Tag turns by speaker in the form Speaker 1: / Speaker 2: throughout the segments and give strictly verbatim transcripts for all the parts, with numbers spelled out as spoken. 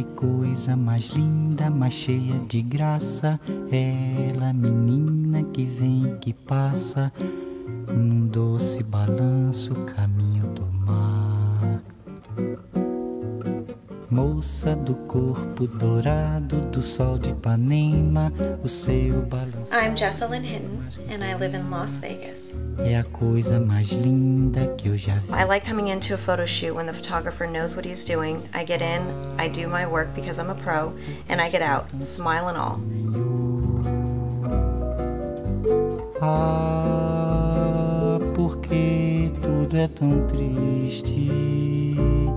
Speaker 1: que coisa mais linda, mais cheia de graça. Ela, menina que vem e que passa num doce balanço, caminho do mar. Moça do corpo dourado do sol de Ipanema, o seu balanço.
Speaker 2: I'm Jessa LYNN HINTON, and I live in Las Vegas.
Speaker 1: É a coisa mais linda que eu já vi.
Speaker 2: I like coming into a photo shoot when the photographer knows what he's doing. I get in, I do my work because I'm a pro, and I get out, smile and all.
Speaker 1: Ah, porque tudo é tão triste.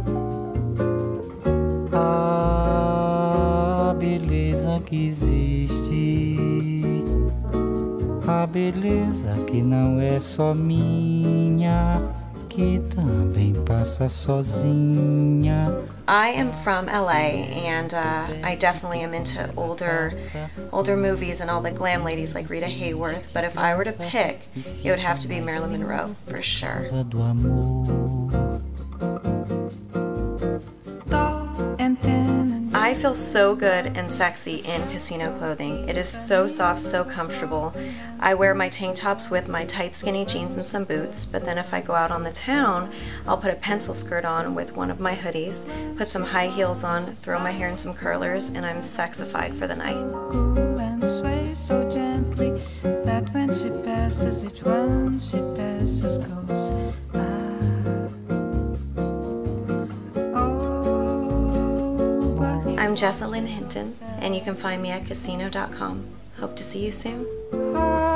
Speaker 1: A beleza que existe, a beleza que não é só minha, que também passa sozinha.
Speaker 2: I am from L A, and uh, I definitely am into older, older movies and all the glam ladies like Rita Hayworth. But if I were to pick, it would have to be Marilyn Monroe for sure.
Speaker 1: Do amor.
Speaker 2: I feel so good and sexy in KSINO clothing. It is so soft, so comfortable. I wear my tank tops with my tight skinny jeans and some boots, but then if I go out on the town, I'll put a pencil skirt on with one of my hoodies, put some high heels on, throw my hair in some curlers, and I'm sexified for the night.
Speaker 3: And sway so gently that when she passes, each one she passes goes.
Speaker 2: I'm Jessa LYNN HINTON, and you can find me at K S I N O dot com. Hope to see you soon.